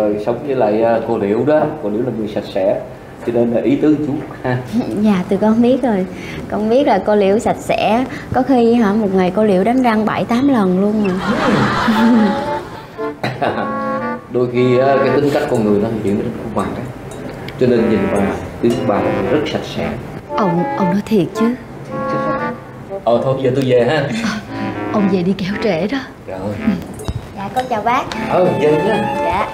rồi sống với lại cô Liễu đó, cô Liễu là người sạch sẽ, cho nên là ý tứ chú ha. Dạ tụi con biết rồi. Con biết là cô Liễu sạch sẽ. Có khi hả một ngày cô Liễu đánh răng 7-8 lần luôn mà. Đôi khi cái tính cách con người nó hiện rất không mặt đấy, cho nên nhìn bà tính bà rất sạch sẽ. Ông nói thiệt chứ? Thôi giờ tôi về ha. Ông về đi kẻo trễ đó. Rồi. Dạ con chào bác. Về nha. Dạ.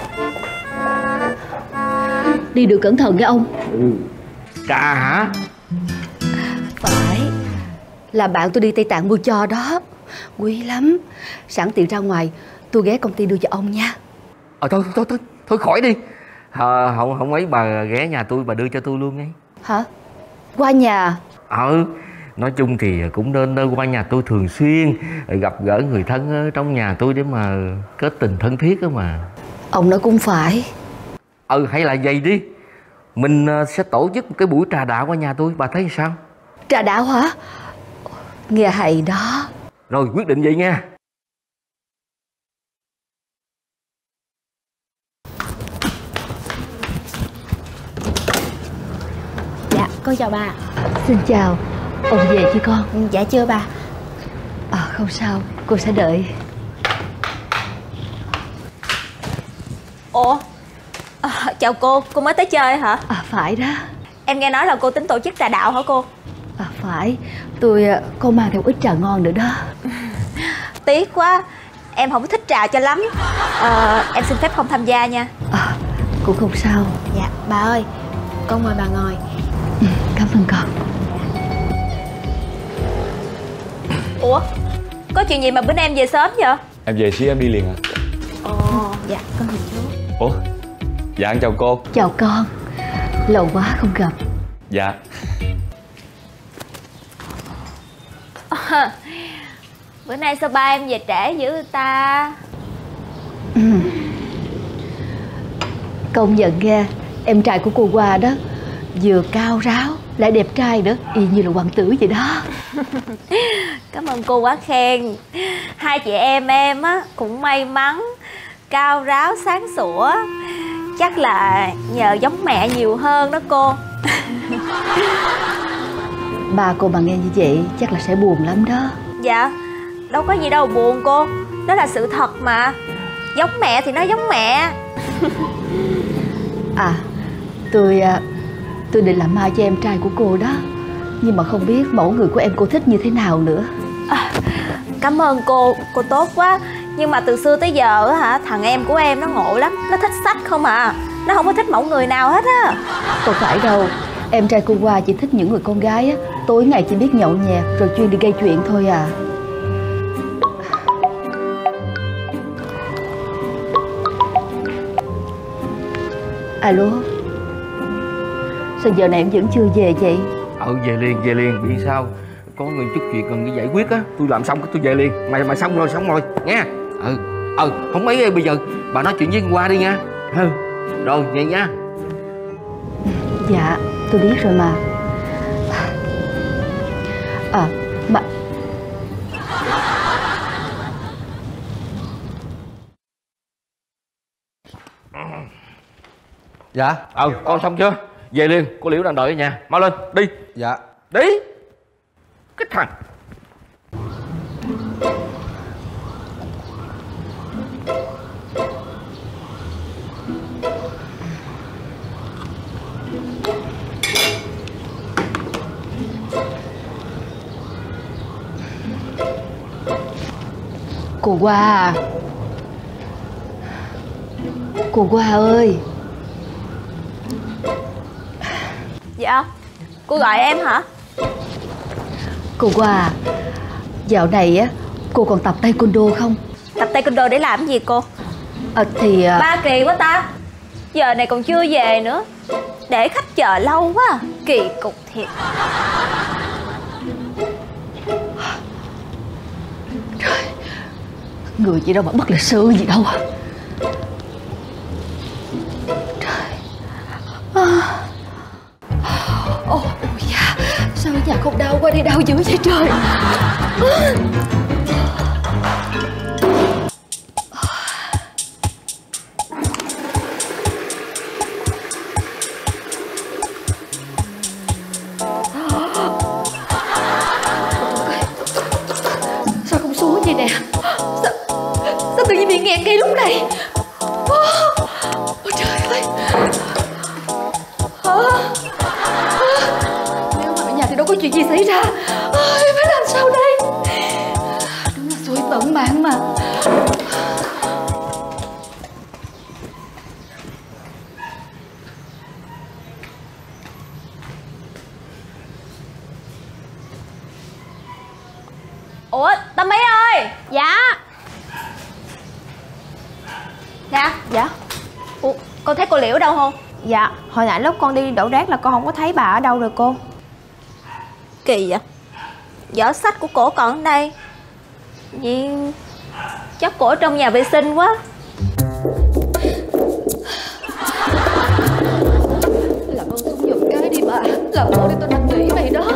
Đi được cẩn thận nghe ông. Trà hả? Phải. Là bạn tôi đi Tây Tạng mua cho đó. Quý lắm. Sẵn tiện ra ngoài tôi ghé công ty đưa cho ông nha. Thôi khỏi đi. Không ấy bà ghé nhà tôi bà đưa cho tôi luôn ngay. Hả? Qua nhà? Nói chung thì cũng nên qua nhà tôi thường xuyên, gặp gỡ người thân ở trong nhà tôi để mà kết tình thân thiết đó mà. Ông nói cũng phải. Hay là vậy đi, mình sẽ tổ chức một cái buổi trà đạo qua nhà tôi, bà thấy sao? Trà đạo hả? Nghe hay đó. Rồi quyết định vậy nha. Dạ con chào bà. Xin chào. Ông về chứ con? Dạ chưa bà. Không sao, cô sẽ đợi. Ủa chào cô mới tới chơi hả? Phải đó. Em nghe nói là cô tính tổ chức trà đạo hả cô? Phải. Cô mang theo ít trà ngon nữa đó. Tiếc quá, em không thích trà cho lắm. Em xin phép không tham gia nha. Cũng không sao. Dạ bà ơi, con mời bà ngồi. Cảm ơn con. Ủa có chuyện gì mà bữa nay em về sớm vậy? Em về xíu em đi liền à? Dạ con thưa chú. Ủa dạ em chào cô. Chào con. Lâu quá không gặp. Dạ. Bữa nay sao ba em về trễ dữ ta? Công nhận nghe, em trai của cô Hoa đó vừa cao ráo lại đẹp trai nữa, y như là hoàng tử vậy đó. Cảm ơn cô quá khen. Hai chị em á cũng may mắn, cao ráo sáng sủa. Chắc là nhờ giống mẹ nhiều hơn đó cô. Ba cô mà nghe như vậy chắc là sẽ buồn lắm đó. Dạ đâu có gì đâu buồn cô, đó là sự thật mà. Giống mẹ thì nó giống mẹ. Tôi định làm mai cho em trai của cô đó, nhưng mà không biết mẫu người của em cô thích như thế nào nữa. Cảm ơn cô tốt quá. Nhưng mà từ xưa tới giờ hả, thằng em của em nó ngộ lắm, nó thích sách không à, nó không có thích mẫu người nào hết á. Không phải đâu, em trai cô Hoa chỉ thích những người con gái á, tối ngày chỉ biết nhậu nhẹt rồi chuyên đi gây chuyện thôi à. Alo. Sao giờ này em vẫn chưa về vậy? Về liền, bị sao? Có người chút chuyện cần đi giải quyết á, tôi làm xong cái tôi về liền. Mày xong rồi nha. Không mấy bây giờ bà nói chuyện với anh Hoa đi nha. Rồi vậy nha. Dạ tôi biết rồi mà. Mà Dạ. Con xong chưa? Về liền, cô Liễu đang đợi ở nhà. Mau lên, đi. Dạ. Đi. Cái thằng. cô Hoa à. Cô Hoa ơi. Dạ cô gọi em hả? Cô Hoa, dạo này á cô còn tập taekwondo không? Tập taekwondo để làm gì cô? Ba kỳ quá ta, giờ này còn chưa về nữa, để khách chờ lâu quá, kỳ cục thiệt. Trời, người gì đâu mà bất lịch sự gì đâu à. Trời. Ôi da, sao ở nhà không đau, qua đây đau dữ vậy trời. xuống vậy nè? Sao tự nhiên bị nghẹt ngay lúc này? Ôi trời ơi! Nếu mà ở nhà thì đâu có chuyện gì xảy ra. Ôi, phải làm sao đây? Đúng là xui tận mạng mà. Ủa Tâm Ý ơi. Dạ. Nè. Dạ. Ủa, con thấy cô Liễu đâu không? Dạ, hồi nãy lúc con đi đổ rác là con không có thấy bà ở đâu rồi cô. Kỳ vậy. Giỏ sách của cổ còn ở đây. Vì chắc cổ ở trong nhà vệ sinh quá. Làm ơn xuống giùm cái đi bà. Làm ơn đi, tôi năn nỉ mày đó.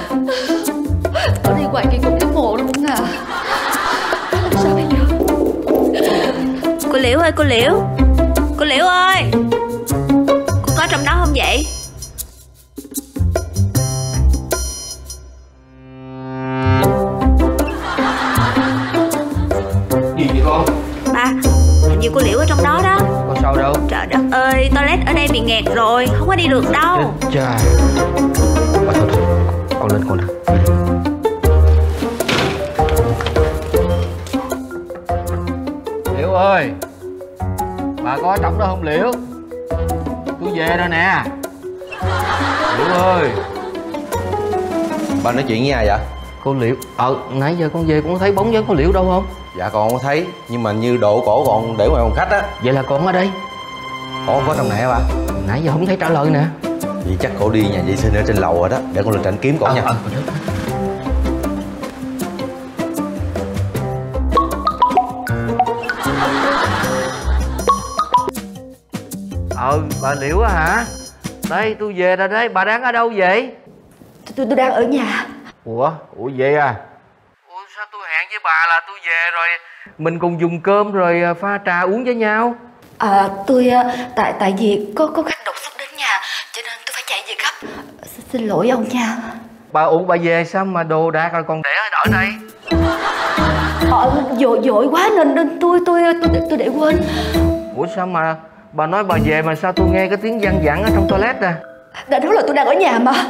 Ở đây hoài kỳ không thấy mộ đâu cũng à. Làm sao bây giờ? Cô Liễu ơi, cô Liễu. Cô Liễu ơi, cô có trong đó không vậy? Gì vậy con? Ba, hình như cô Liễu ở trong đó đó. Có sao đâu. Trời đất ơi, toilet ở đây bị nghẹt rồi, không có đi được đâu. Chết cha. Thôi, con lên con lên. Liễu ơi, bà có ở trong đó không Liễu? Tôi về rồi nè. Liễu ơi. Bà nói chuyện với ai vậy? Cô Liễu. Nãy giờ con về con có thấy bóng dáng cô Liễu đâu không? Dạ con không có thấy, nhưng mà như độ cổ còn để ngoài phòng khách á. Vậy là con ở đây. Cổ có trong này hả bà? Nãy giờ không thấy trả lời nè. Vậy chắc cổ đi nhà vệ sinh ở trên lầu rồi đó. Để con lên trển kiếm cổ nha. Bà Liễu á hả? Đây tôi về rồi đấy. Bà đang ở đâu vậy? Tôi đang ở nhà. Ủa vậy à? Ủa sao tôi hẹn với bà là tôi về rồi mình cùng dùng cơm rồi pha trà uống với nhau? Tôi tại vì có khách đột xuất đến nhà cho nên tôi phải chạy về gấp. Xin lỗi ông nha. Bà về sao mà đồ đạc rồi còn để ở đây? Vội quá nên tôi để quên. Ủa sao mà bà nói bà về mà sao tôi nghe cái tiếng văng vẳng ở trong toilet à? Đó là tôi đang ở nhà mà.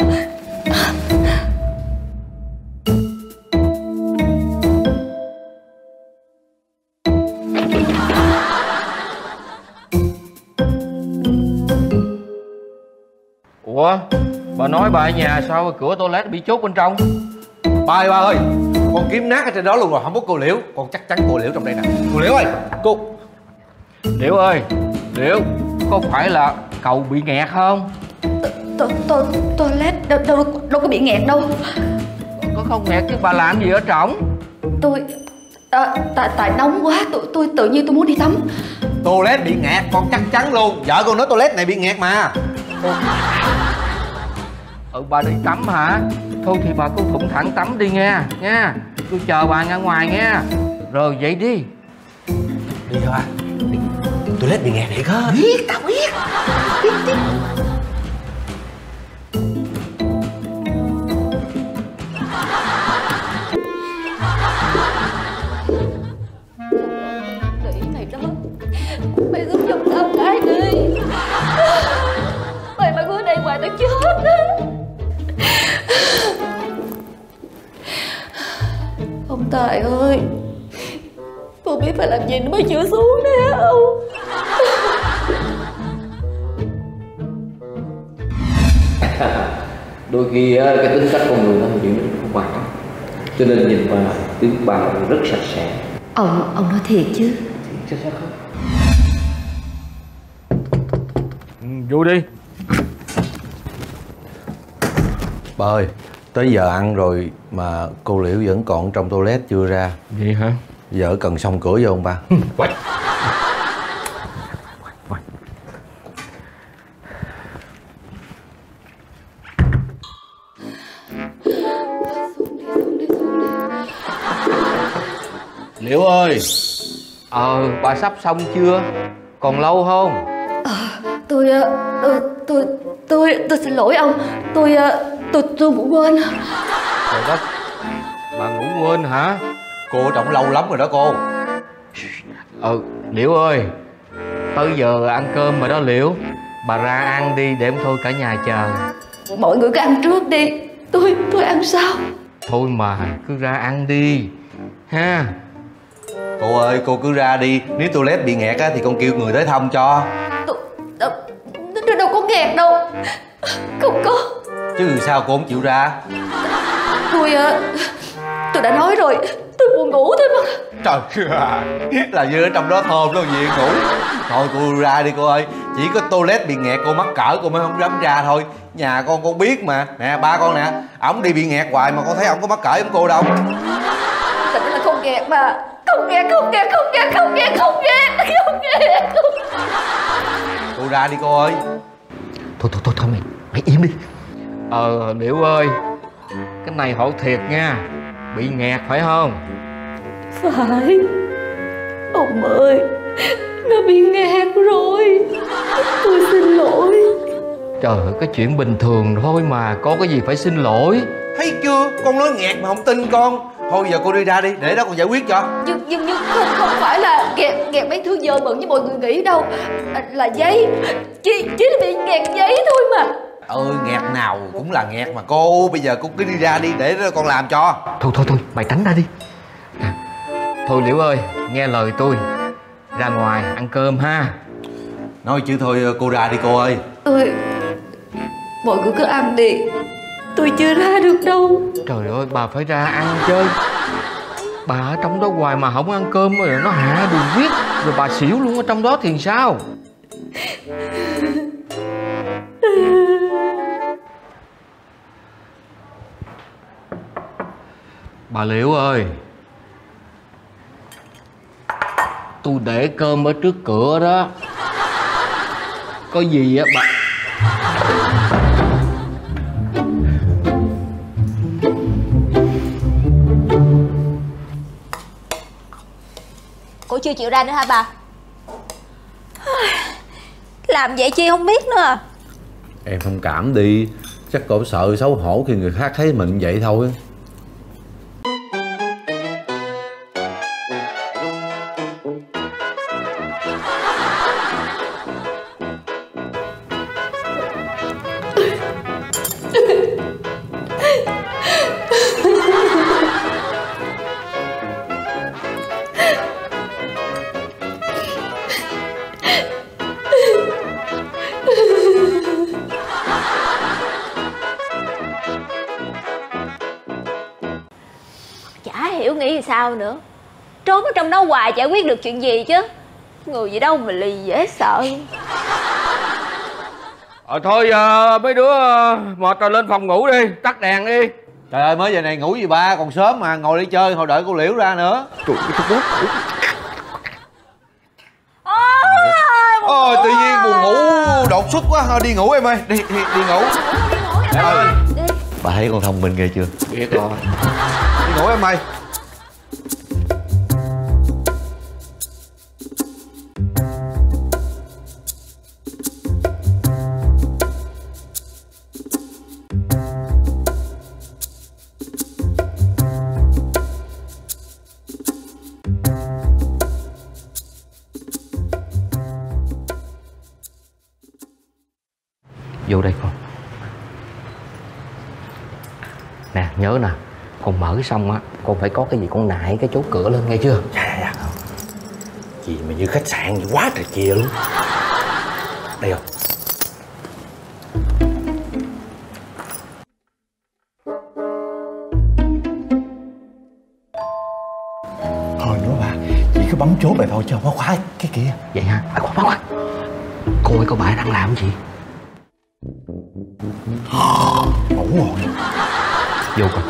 Ủa bà nói bà ở nhà sao cửa toilet bị chốt bên trong? Ba ơi, con kiếm nát ở trên đó luôn rồi, không có cô Liễu. Con chắc chắn cô Liễu trong đây nè. Cô Liễu ơi, cô Liễu ơi, Liễu, có phải là cầu bị nghẹt không? Toilet đâu có bị nghẹt đâu. Có không nghẹt chứ bà làm gì ở trỏng? Tôi tại nóng quá, tôi tự nhiên tôi muốn đi tắm. toilet bị nghẹt, con chắc chắn luôn. Vợ con nói toilet này bị nghẹt mà. Bà đi tắm hả? Thôi thì bà cứ thủng thẳng tắm đi nha. Tôi chờ bà ra ngoài nha. Rồi vậy đi. Đi thôi à. Toilet bị nghẹt thiệt hả? Biết, tao biết. Nghĩ này đó. Mày giúp giùm tao cái đi. Mày mà cứ ở đây hoài tao chết á. Ông Tài ơi, tôi biết phải làm gì nó mới chữa xuống nè ông. Đôi khi cái tính cách con người nó chuyện rất không quan trọng, cho nên nhìn vào tướng bà rất sạch sẽ. Ông nói thiệt chứ? Chắc chắn không. Vô đi. Bà ơi, tới giờ ăn rồi mà cô Liễu vẫn còn trong toilet chưa ra. Vậy hả? Giờ cần xông cửa vô không ba? Quay. Liễu ơi. Bà sắp xong chưa? Còn lâu không? Tôi xin lỗi ông. Tôi ngủ quên. Trời đất, bà ngủ quên hả? Cô ở trong lâu lắm rồi đó cô. Liễu ơi, tới giờ ăn cơm rồi đó Liễu. Bà ra ăn đi để thôi cả nhà chờ. Mọi người cứ ăn trước đi. Tôi ăn sau? Thôi mà cứ ra ăn đi ha. Cô ơi, cô cứ ra đi. Nếu toilet bị nghẹt á thì con kêu người tới thông cho. Tôi đâu có nghẹt đâu. Không có. Chứ sao cô không chịu ra? Tôi đã nói rồi, tôi buồn ngủ thôi mà. Trời ơi, là như ở trong đó thơm đâu gì ngủ. Thôi cô ra đi cô ơi. Chỉ có toilet bị nghẹt cô mắc cỡ cô mới không dám ra thôi. Nhà con biết mà. Nè ba con nè, ổng đi bị nghẹt hoài mà con thấy ổng có mắc cỡ giống cô đâu. Thật là không nghẹt mà. Không nghẹt. Cô ra đi cô ơi. Thôi mày im đi. Liễu ơi, cái này hỏi thiệt nha, bị nghẹt phải không? Phải. Ông ơi, nó bị nghẹt rồi. Tôi xin lỗi. Trời ơi, cái chuyện bình thường thôi mà, có cái gì phải xin lỗi. Thấy chưa, con nói nghẹt mà không tin con. Thôi giờ cô đi ra đi, để đó con giải quyết cho. Nhưng không phải là nghẹt mấy thứ dơ bẩn như mọi người nghĩ đâu. Là giấy. Chỉ là bị nghẹt giấy thôi mà. Nghẹt nào cũng là nghẹt mà cô. Bây giờ cô cứ đi ra đi, để đó con làm cho. Thôi mày tránh ra đi. Thôi Liễu ơi, nghe lời tôi, ra ngoài ăn cơm ha. Nói chứ thôi cô ra đi cô ơi. Mọi người cứ ăn đi. Tôi chưa ra được đâu. Trời ơi, bà phải ra ăn chơi. Bà ở trong đó hoài mà không ăn cơm rồi nó hạ đường huyết, rồi bà xỉu luôn ở trong đó thì sao? Bà Liễu ơi, tôi để cơm ở trước cửa đó. Có gì á bà... Cô chưa chịu ra nữa hả bà? Làm vậy chi không biết nữa à. Em thông cảm đi. Chắc cổ sợ xấu hổ khi người khác thấy mình vậy thôi. Chả hiểu nghĩ sao nữa. Trốn ở trong đó hoài giải quyết được chuyện gì chứ. Người gì đâu mà lì dễ sợ. Thôi mấy đứa mệt rồi lên phòng ngủ đi, tắt đèn đi. Trời ơi, mới giờ này ngủ gì ba, còn sớm mà. Ngồi đi chơi, hồi đợi cô Liễu ra nữa. Trời ơi, tự nhiên buồn ngủ đột xuất quá. Thôi đi ngủ em ơi. Đi ngủ. Em ơi, bà thấy con thông minh ghê chưa? biết rồi. Đi ngủ em ơi. Vô đây con. Nè, nhớ nè, con mở xong á, con phải có cái gì con nại cái chốt cửa lên nghe chưa? Dạ. Gì mà như khách sạn vậy, quá trời chìa luôn. Đây không? Thôi nữa bà, chỉ có bấm chốt này thôi chứ không có khóa cái kia. Vậy hả? Khoan. Cô ơi, cô bà đang làm gì? Ngủ rồi. Vô con.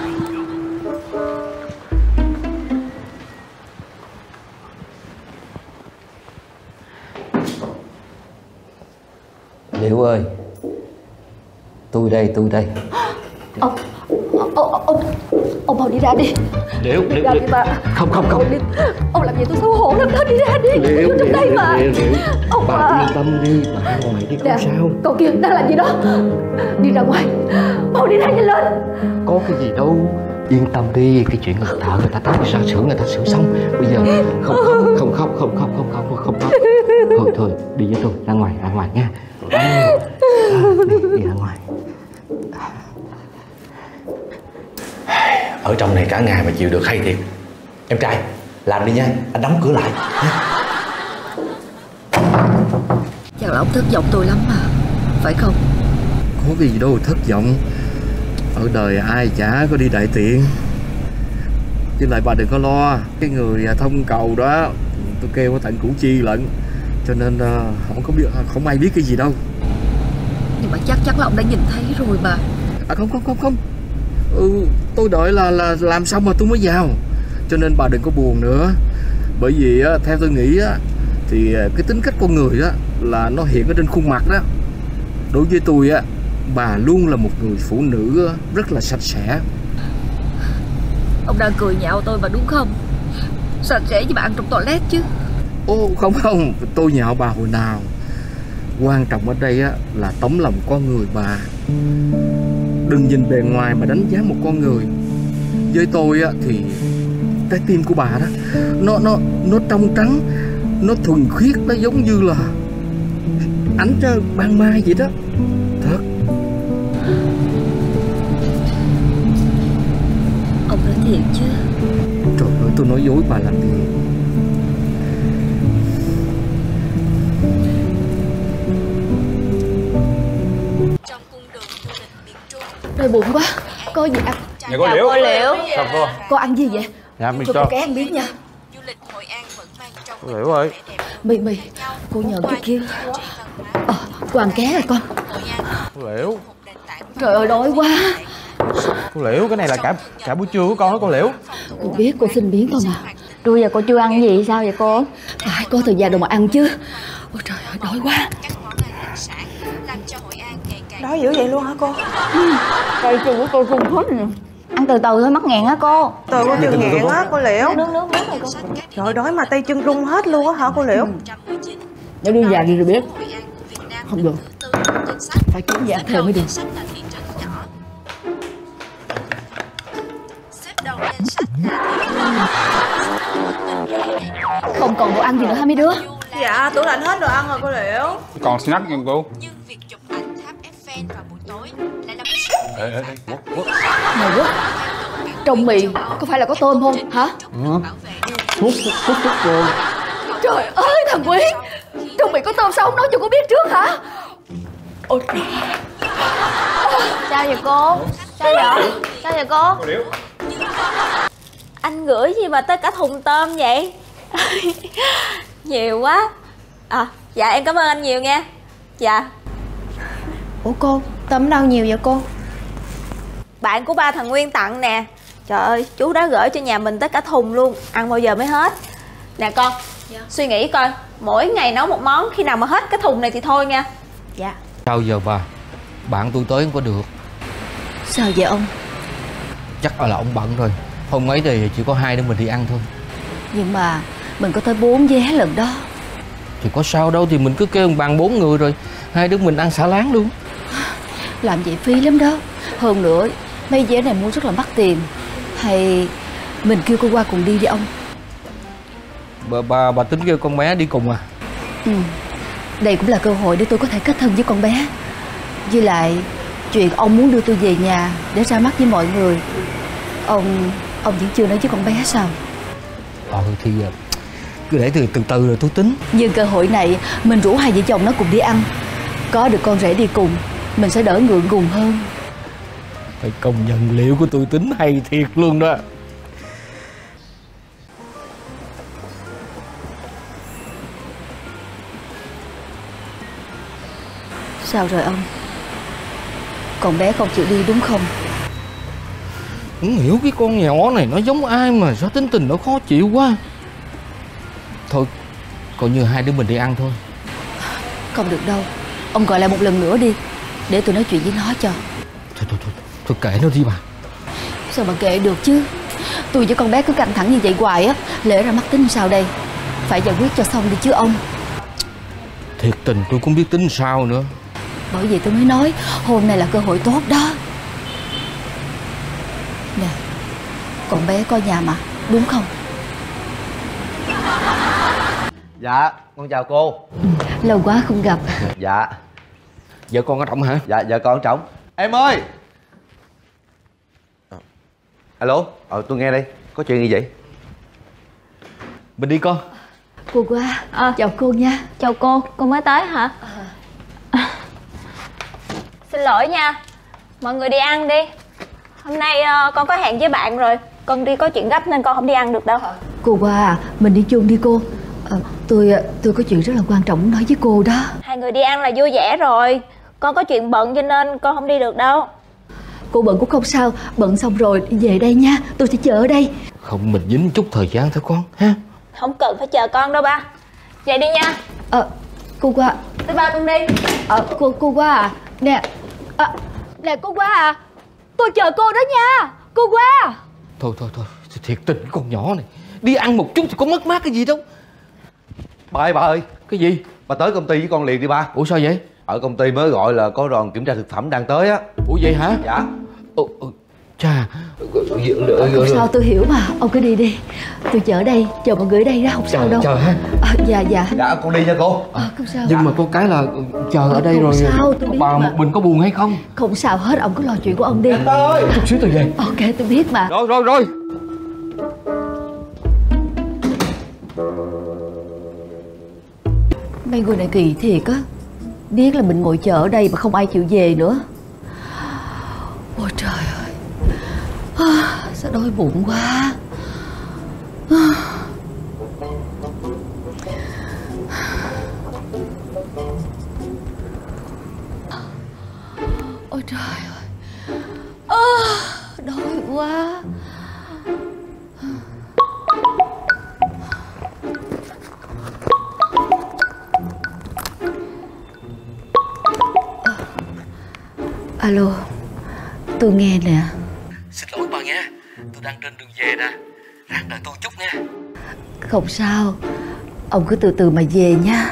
Liễu ơi, tôi đây. Ông mau đi ra đi. Liễu Ra đi bà. Không. Ông làm gì tôi xấu hổ lắm đó. Đi ra đi. Liễu trong đây mà. Ông bà yên tâm đi, bà ra ngoài đi không sao. Cậu kia đang làm gì đó? Đi ra ngoài. Mau đi ra nhanh lên. Có cái gì đâu, Yên tâm đi, cái chuyện người thợ người ta tới sao sửa người ta sửa xong. Bây giờ không khóc. Thôi đi với tôi ra ngoài nha. Đi ra ngoài. Ở trong này cả ngày mà chịu được hay thiệt. Em trai làm đi nha, anh đóng cửa lại nha. Chắc là ông thất vọng tôi lắm mà, phải không? Có cái gì đâu thất vọng. Ở đời ai chả có đi đại tiện. Chứ lại bà đừng có lo. Cái người thông cầu đó tôi kêu ở tận Củ Chi lận, cho nên không ai biết cái gì đâu. Nhưng mà chắc là ông đã nhìn thấy rồi mà. Không. Tôi đợi là làm xong mà tôi mới vào. Cho nên bà đừng có buồn nữa. Bởi vì theo tôi nghĩ thì cái tính cách con người là nó hiện ở trên khuôn mặt đó. Đối với tôi bà luôn là một người phụ nữ rất là sạch sẽ. Ông đang cười nhạo tôi mà đúng không? Sạch sẽ với bạn trong toilet chứ. Không, tôi nhạo bà hồi nào. Quan trọng ở đây là tấm lòng con người bà. Đừng nhìn bề ngoài mà đánh giá một con người. Với tôi thì trái tim của bà đó nó trong trắng, nó thuần khiết, nó giống như là ánh ban mai vậy đó. Thật. Ông nói thiệt chứ? Trời ơi, tôi nói dối bà làm gì. Đói bụng quá, có gì ăn? Dạ cô Liễu. Cô Liễu. Sao cô? Cô ăn gì vậy? Dạ mì cho tôm. cô cái ăn biết nha. Cô Liễu ơi. Mì cô nhờ cái kia. Cô ăn ké rồi con. Cô Liễu. Trời ơi đói quá. Cô Liễu, cái này là cả buổi trưa của con đó cô Liễu. Cô biết cô xin miếng thôi mà. Rồi giờ cô chưa ăn gì sao vậy cô? Phải có thời gian đâu mà ăn chứ. Ôi trời ơi đói quá. Đói dữ vậy luôn hả cô? Cây chân của cô rung hết nè. Ăn từ từ thôi mắc nghẹn á cô. Từ cô chân nghẹn á cô Liễu. Nước này cô. Trời đói mà tay chân rung hết luôn á hả cô Liễu? Nếu đi già đi rồi biết. Không được. Phải kiếm gì ăn thêm mới được. Không còn đồ ăn gì nữa hả mấy đứa? Dạ tủ lạnh hết đồ ăn rồi cô Liễu. Còn snack nha cô. Này Quốc, trong mì có phải là có tôm không hả? Hút cô. Trời ơi thằng Quý, trong mì có tôm sao không nói cho cô biết trước hả? Ôi Sao vậy cô? Sao vậy cô? Anh gửi gì mà tới cả thùng tôm vậy? Nhiều quá. Dạ em cảm ơn anh nhiều nha. Dạ. Ủa cô, tôm đâu nhiều vậy cô? Bạn của ba thằng Nguyên tặng nè. Trời ơi, chú đã gửi cho nhà mình tới cả thùng luôn. Ăn bao giờ mới hết. Nè con, suy nghĩ coi, mỗi ngày nấu một món, khi nào mà hết cái thùng này thì thôi nha. Dạ. Sao giờ bà? Bạn tôi tới không có được. sao vậy ông? Chắc là ông bận rồi. Hôm ấy thì chỉ có hai đứa mình đi ăn thôi. Nhưng mà mình có tới 4 vé lần đó. Thì có sao đâu, thì mình cứ kêu bằng 4 người rồi hai đứa mình ăn xả láng luôn. Làm vậy phí lắm đó. Hơn nữa mấy vé này mua rất là mắc tiền. Hay mình kêu cô qua cùng đi ông? Bà tính kêu con bé đi cùng à? Đây cũng là cơ hội để tôi có thể kết thân với con bé. Với lại chuyện ông muốn đưa tôi về nhà để ra mắt với mọi người, ông vẫn chưa nói với con bé sao? Thì cứ để từ từ rồi tôi tính. Nhưng cơ hội này mình rủ hai vợ chồng nó cùng đi ăn, có được con rể đi cùng, mình sẽ đỡ ngượng ngùng hơn. Phải công nhận liệu của tôi tính hay thiệt luôn đó. Sao rồi ông? Con bé không chịu đi đúng không? Không hiểu cái con nhỏ này nó giống ai mà sao tính tình nó khó chịu quá. Thôi coi như hai đứa mình đi ăn thôi. Không được đâu. Ông gọi lại một lần nữa đi, để tôi nói chuyện với nó cho. Thôi kệ nó đi bà. Sao mà kệ được chứ? Tôi với con bé cứ căng thẳng như vậy hoài á, lẽ ra mắc tính sao đây? Phải giải quyết cho xong đi chứ ông. Thiệt tình tôi cũng biết tính sao nữa. Bởi vì tôi mới nói hôm nay là cơ hội tốt đó. Nè, Con bé có nhà mà, đúng không? Dạ, con chào cô. Lâu quá không gặp. Dạ. Vợ con ở trọng hả? Dạ, vợ con ở trỏng. Em ơi. Alo, tôi nghe đây. Có chuyện gì vậy? Mình đi con. Cô qua, chào cô nha. Chào cô mới tới hả? Xin lỗi nha, mọi người đi ăn đi. Hôm nay con có hẹn với bạn rồi. Con đi có chuyện gấp nên con không đi ăn được đâu. Cô qua, mình đi chung đi cô. Tôi có chuyện rất là quan trọng muốn nói với cô đó. Hai người đi ăn là vui vẻ rồi. Con có chuyện bận cho nên con không đi được đâu. Cô bận cũng không sao, bận xong rồi đi về đây nha. Tôi sẽ chờ ở đây. Không, mình dính chút thời gian thôi con ha. Không cần phải chờ con đâu ba. Vậy đi nha. Cô qua. Tới ba con đi. Cô qua à. Nè cô qua à. Tôi chờ cô đó nha. Cô qua. Thôi thiệt tình con nhỏ này. Đi ăn một chút thì có mất mát cái gì đâu. Bà ơi. Cái gì? Bà tới công ty với con liền đi ba. Ủa sao vậy? Ở công ty mới gọi là có đoàn kiểm tra thực phẩm đang tới á. Ủa vậy hả? Dạ. Chà. Không sao, tôi hiểu mà. Ông cứ đi đi. Tôi chờ ở đây, chờ mọi người ở đây đó, không sao đâu. Chờ ha. Dạ. Dạ con đi nha cô. Không sao. Nhưng mà có cái là chờ ở đây không rồi sao, tôi biết bà mà. một mình có buồn hay không? Không sao hết, ông cứ lo chuyện của ông đi. Chút xíu tôi về. Ok, tôi biết mà. Rồi. Mấy người này kỳ thiệt á. Biết là mình ngồi chờ ở đây mà không ai chịu về nữa. Ôi trời ơi, sao đói bụng quá. Ôi trời ơi, đói quá. Alo, tôi nghe nè. Xin lỗi bà nha, tôi đang trên đường về nè. Ráng đợi tôi chút nha. Không sao, ông cứ từ từ mà về nha.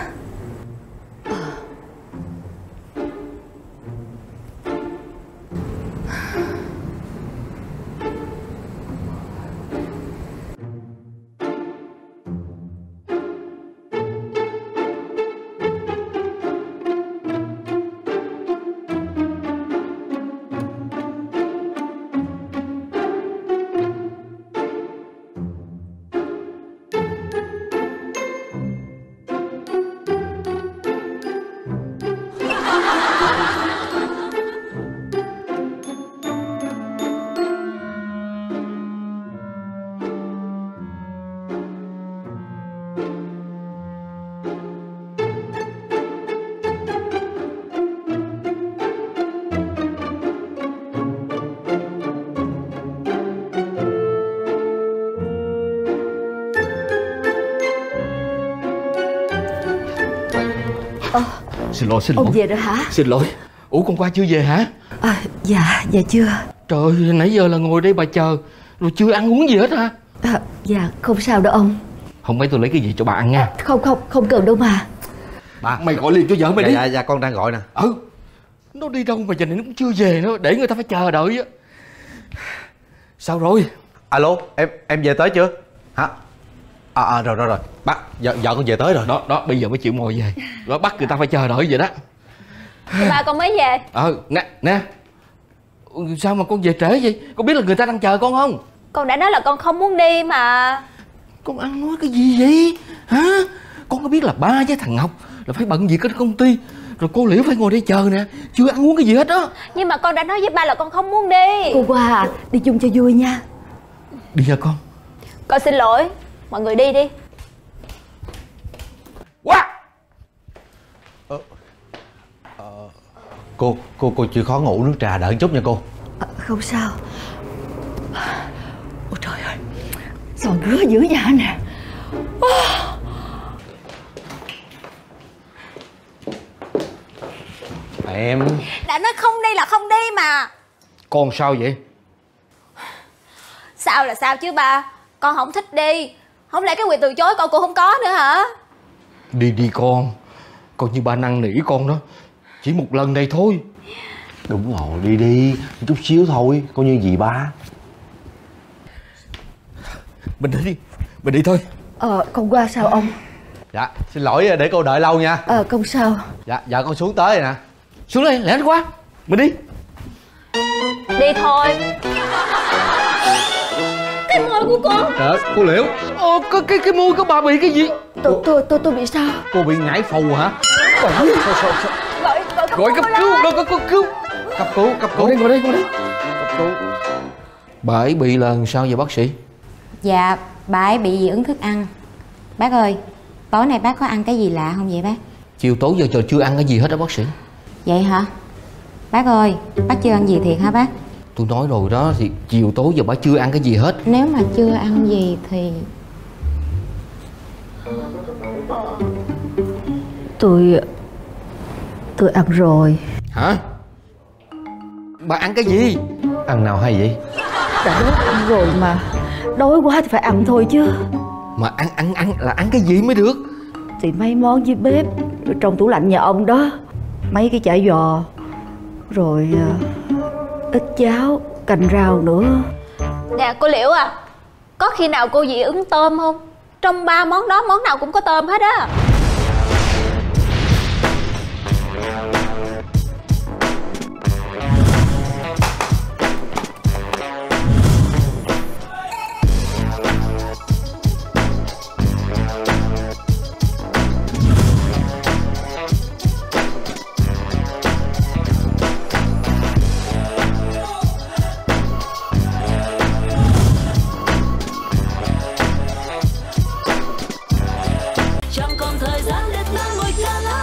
Xin lỗi. Ông về rồi hả? Xin lỗi. Ủa con qua chưa về hả? Dạ chưa. Trời ơi, nãy giờ là ngồi đây bà chờ rồi chưa ăn uống gì hết hả? Dạ không sao đâu ông. Không mấy tôi lấy cái gì cho bà ăn nha. Không cần đâu mà. Bà, mày gọi liền cho vợ mày đi. Dạ con đang gọi nè. Nó đi đâu mà giờ này nó cũng chưa về nữa, để người ta phải chờ đợi á. Sao rồi? Alo, em về tới chưa? Hả? Rồi. Bác, vợ con về tới rồi. Đó, bây giờ mới chịu ngồi về. Đó, bắt người ta phải chờ đợi vậy đó. Ba con mới về. Nè. Sao mà con về trễ vậy? Con biết là người ta đang chờ con không? Con đã nói là con không muốn đi mà. Con ăn nói cái gì vậy? Hả? Con có biết là ba với thằng Ngọc là phải bận việc ở công ty, rồi cô Liễu phải ngồi đây chờ nè, chưa ăn uống cái gì hết đó. Nhưng mà con đã nói với ba là con không muốn đi. Cô qua đi chung cho vui nha. Đi nha con. Con xin lỗi. Mọi người đi đi. Quá. Cô chịu khó ngủ nước trà đợi chút nha cô. Không sao. Ôi trời ơi, sao rứa dữ vậy nè. Em đã nói không đi là không đi mà. Con sao vậy? Sao là sao chứ ba. Con không thích đi. Không lẽ cái quyền từ chối con cũng không có nữa hả? Đi con. Coi như ba năn nỉ con đó. Chỉ một lần đây thôi. Đúng rồi, đi chút xíu thôi, coi như gì ba. Mình đi thôi. Con qua sao ông? Dạ xin lỗi để cô đợi lâu nha. Không sao. Dạ dạ con xuống tới rồi nè. Xuống đây lẹ quá. Mình đi. Đi thôi. Cái môi của con. Trời ơi cô Liễu. Cái môi của bà bị cái gì? Tôi bị sao? Cô bị ngải phù hả? Gọi cấp cứu. Cấp cứu. Ngồi đây. Cấp cứu. Bà ấy bị là sao vậy bác sĩ? Dạ, bà ấy bị dị ứng thức ăn. Bác ơi, tối nay bác có ăn cái gì lạ không vậy bác? Chiều tối giờ chưa ăn cái gì hết đó bác sĩ. Vậy hả? Bác ơi, bác chưa ăn gì thiệt hả bác? Tôi nói rồi đó, thì chiều tối giờ bà chưa ăn cái gì hết. Nếu mà chưa ăn gì thì... Tôi ăn rồi. Hả? Bà ăn cái gì? Ăn nào hay vậy? Đã đói ăn rồi mà. Đói quá thì phải ăn thôi chứ. Mà ăn là ăn cái gì mới được? Thì mấy món dưới bếp trong tủ lạnh nhà ông đó. Mấy cái chả giò, rồi ít cháo, canh rau nữa. Nè cô Liễu à, có khi nào cô dị ứng tôm không? Trong 3 món đó món nào cũng có tôm hết á. Chẳng còn thời gian để ta ngồi ca lắm.